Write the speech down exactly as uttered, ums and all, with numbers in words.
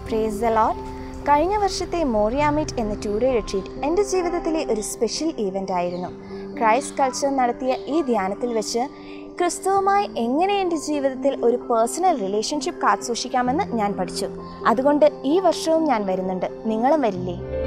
Praise the Lord. കഴിഞ്ഞ വർഷത്തെ Moriah meet എന്ന ടു ഡേ റിട്രീറ്റ് എൻ്റെ ജീവിതത്തിലെ ഒരു സ്പെഷ്യൽ ഈവൻ്റ് ആയിരുന്നു. ക്രൈസ്റ്റ് കൾച്ചർ നടത്തിയ ഈ ധ്യാനത്തിൽ വെച്ച് ക്രിസ്തുവുമായി എങ്ങനെ എൻ്റെ ജീവിതത്തിൽ ഒരു പേഴ്സണൽ റിലേഷൻഷിപ്പ് കാത്തുസൂക്ഷിക്കാമെന്ന് ഞാൻ പഠിച്ചു. അതുകൊണ്ട് ഈ വർഷവും ഞാൻ വരുന്നുണ്ട്. നിങ്ങളും വരില്ലേ?